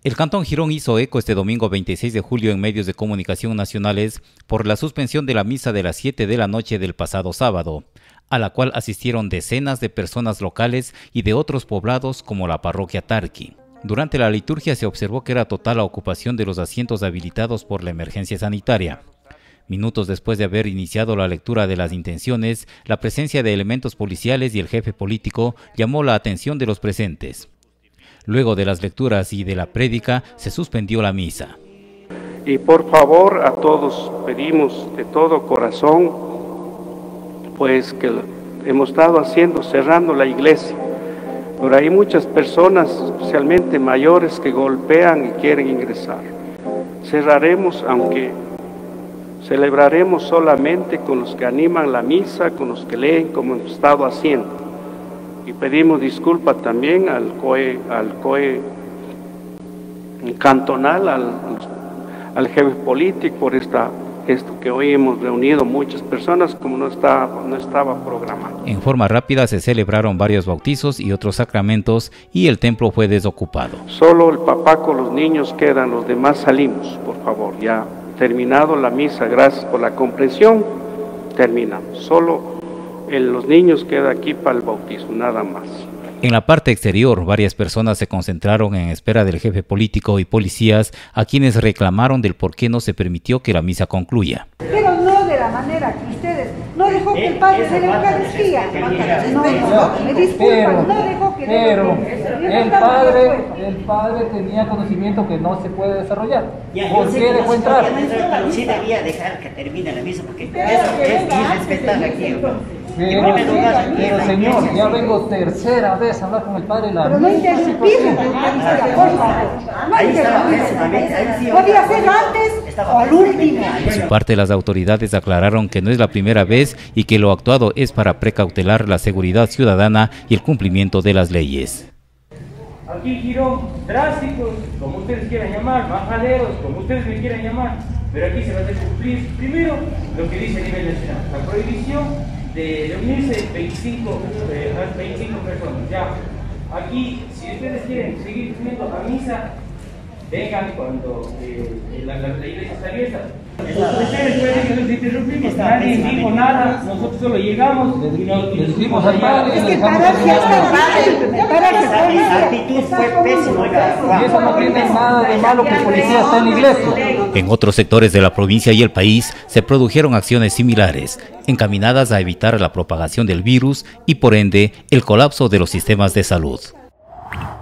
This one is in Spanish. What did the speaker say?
El Cantón Girón hizo eco este domingo 26 de julio en medios de comunicación nacionales por la suspensión de la misa de las 7 de la noche del pasado sábado, a la cual asistieron decenas de personas locales y de otros poblados como la parroquia Tarqui. Durante la liturgia se observó que era total la ocupación de los asientos habilitados por la emergencia sanitaria. Minutos después de haber iniciado la lectura de las intenciones, la presencia de elementos policiales y el jefe político llamó la atención de los presentes. Luego de las lecturas y de la prédica, se suspendió la misa. Y por favor, a todos pedimos de todo corazón, pues que hemos estado haciendo, cerrando la iglesia. Pero hay muchas personas, especialmente mayores, que golpean y quieren ingresar. Cerraremos, aunque celebraremos solamente con los que animan la misa, con los que leen, como hemos estado haciendo. Y pedimos disculpas también al COE cantonal, al jefe político por esto que hoy hemos reunido muchas personas como no estaba programado. En forma rápida se celebraron varios bautizos y otros sacramentos y el templo fue desocupado. Solo el papá con los niños quedan, los demás salimos, por favor. Ya terminado la misa, gracias por la comprensión, terminamos. Solo los niños quedan aquí para el bautismo, nada más. En la parte exterior, varias personas se concentraron en espera del jefe político y policías, a quienes reclamaron del por qué no se permitió que la misa concluya. Pero no de la manera que ustedes, no dejó que el padre de la Eucaristía. No, me disculpan, no dejó que... Pero el padre tenía conocimiento que no se puede desarrollar. ¿Por qué dejó entrar? Pero sí debía dejar que termine la misa, porque eso es irrespetar aquí. Pero señor, ya vengo tercera vez a hablar con el padre. Pero no interrumpir la Eucaristía, por favor. No interrumpir. Podía ser antes o al último. Por su parte, las autoridades aclararon que no es la primera vez y que lo actuado es para precautelar la seguridad ciudadana y el cumplimiento de las leyes. Aquí Girón, drásticos, como ustedes quieran llamar, majaderos, como ustedes me quieran llamar, pero aquí se va a hacer cumplir primero lo que dice a nivel nacional, la prohibición de reunirse 25 personas. Ya, aquí, si ustedes quieren seguir viniendo a misa, vengan cuando la iglesia está abierta. Ustedes pueden que nos interrumpimos, nadie dijo nada, nosotros solo llegamos y nos dijimos al padre. Es que pararse La actitud fue pésima. Y eso no tiene nada de malo que el policía esté en la iglesia. En otros sectores de la provincia y el país se produjeron acciones similares, encaminadas a evitar la propagación del virus y por ende el colapso de los sistemas de salud.